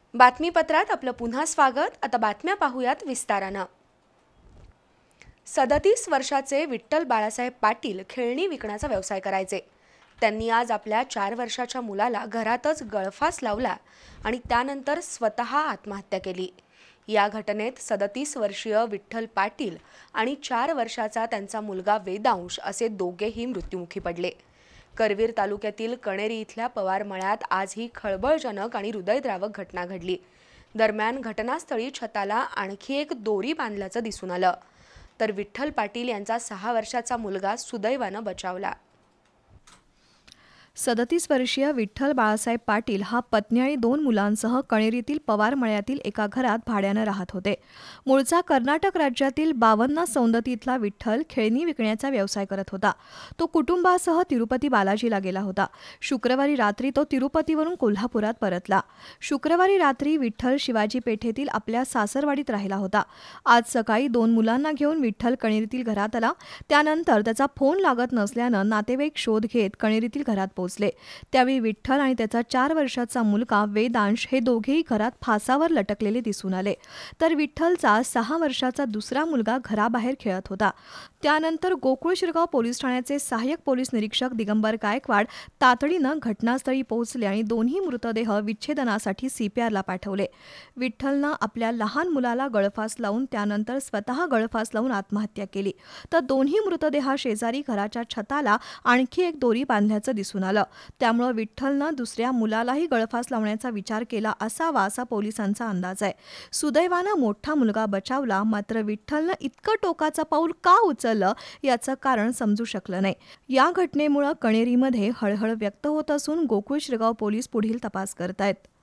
बातमीपत्रात आपलं पुन्हा स्वागत। आता बातम्या पाहूयात विस्तारानं। 37 वर्षाचे विठ्ठल बाळासाहेब पाटील खेळणी विकण्याचा व्यवसाय करायचे। त्यांनी आज आपल्या 4 वर्षाच्या मुलाला घरातच गळफास लावला आणि त्यानंतर स्वतः आत्महत्या केली। या घटनेत 37 वर्षीय विठ्ठल पाटील आणि 4 वर्षाचा त्यांचा मुलगा वेदांश असे दोघेही मृत्युमुखी पडले। करवीर तालुक्यातील कणेरी इथल्या पवार मळ्यात आज ही खळबळजनक आणि हृदयद्रावक घटना घडली। दरम्यान घटनास्थळी छताला आणखी एक दोरी बांधल्याचं दिसून आलं, तर विठ्ठल पाटील यांचा 6 वर्षाचा मुलगा सुदैवानं बचावला। 37 वर्षीय विठ्ठल बाळासाहेब पाटील हा पत्नी आणि 2 मुलांसह कणेरीतील पवार मळ्यातील एका घरात भाड्यानं राहत होते। मूळचा कर्नाटक राज्यातील 52 सौंदती इथला विठ्ठल खेळणी विकण्याचा व्यवसाय करत होता। तो कुटुंबासह तिरुपती बालाजीला गेला होता। शुक्रवारी रात्री तो तिरुपतीवरून कोल्हापुरात परतला। शुक्रवारी रात्री विठ्ठल शिवाजी पेठेतील आपल्या सासरवाडीत राहिला होता। आज सकाळी 2 मुलांना घेऊन विठ्ठल कणेरीतील घरात आला। त्यानंतर त्याचा फोन लागत नसल्यानं नातेवाईक शोध घेत कणेरीतील घरात पोहोचले। त्यावेळी विठ्ठल आणि त्याचा 4 वर्षाचा मुलगा वेदांश हे दोघेही घरात फासावर लटकलेले दिसून आले, तर विठ्ठलचा 6 वर्षाचा दुसरा मुलगा घराबाहेर खेळत होता। त्यानंतर गोकुळ शिरगाव पोलीस ठाण्याचे सहाय्यक पोलीस निरीक्षक दिगंबर गायकवाड तातडीनं घटनास्थळी पोहोचले आणि दोन्ही मृतदेह विच्छेदनासाठी CPRला पाठवले। विठ्ठलनं आपल्या लहान मुलाला गळफास लावून त्यानंतर स्वतः गळफास लावून आत्महत्या केली, तर दोन्ही मृतदेहाशेजारी घराच्या छताला आणखी एक दोरी बांधल्याचं दिसून आलं। त्यामुळे विठ्ठलनं दुसऱ्या मुलालाही गळफास लावण्याचा विचार केला असावा असा पोलिसांचा अंदाज आहे। सुदैवानं मोठा मुलगा बचावला, मात्र विठ्ठलनं इतकं टोकाचं पाऊल का उचललं याचं कारण समजू शकलं नाही। या घटनेमुळे कणेरीमध्ये हळहळ व्यक्त होत असून गोकुळ शिरगाव पोलीस पुढील तपास करतायत।